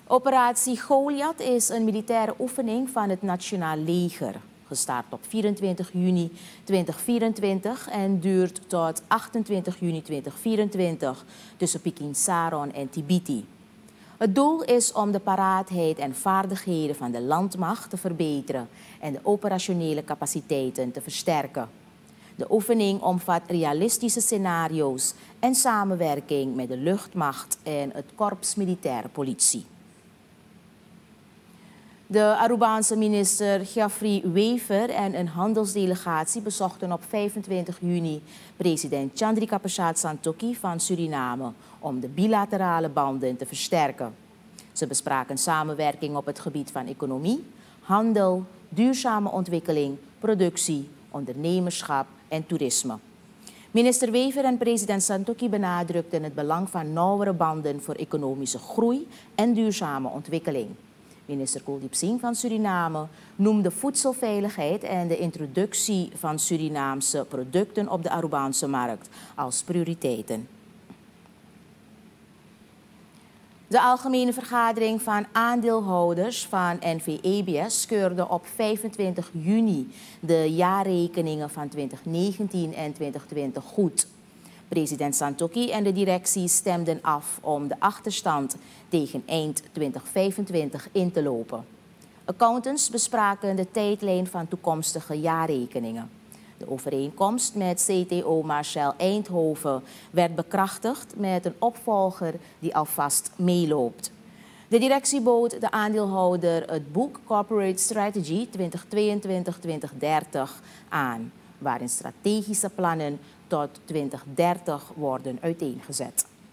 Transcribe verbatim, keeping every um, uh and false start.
Operatie Goliath is een militaire oefening van het Nationaal Leger, gestart op vierentwintig juni tweeduizend vierentwintig en duurt tot achtentwintig juni tweeduizend vierentwintig tussen Pikin Saron en Tibiti. Het doel is om de paraatheid en vaardigheden van de landmacht te verbeteren en de operationele capaciteiten te versterken. De oefening omvat realistische scenario's en samenwerking met de luchtmacht en het korps militaire politie. De Arubaanse minister Geoffrey Wever en een handelsdelegatie bezochten op vijfentwintig juni president Chandrika Persat Santokhi van Suriname om de bilaterale banden te versterken. Ze bespraken samenwerking op het gebied van economie, handel, duurzame ontwikkeling, productie, ondernemerschap en toerisme. Minister Wever en president Santokhi benadrukten het belang van nauwere banden voor economische groei en duurzame ontwikkeling. Minister Kuldeep Singh van Suriname noemde voedselveiligheid en de introductie van Surinaamse producten op de Arubaanse markt als prioriteiten. De Algemene Vergadering van Aandeelhouders van N V E B S keurde op vijfentwintig juni de jaarrekeningen van twintig negentien en twintig twintig goed. President Santokhi en de directie stemden af om de achterstand tegen eind twintig vijfentwintig in te lopen. Accountants bespraken de tijdlijn van toekomstige jaarrekeningen. De overeenkomst met C T O Marcel Eindhoven werd bekrachtigd met een opvolger die alvast meeloopt. De directie bood de aandeelhouder het boek Corporate Strategy twintig tweeëntwintig tot twintig dertig aan, waarin strategische plannen tot twintig dertig worden uiteengezet.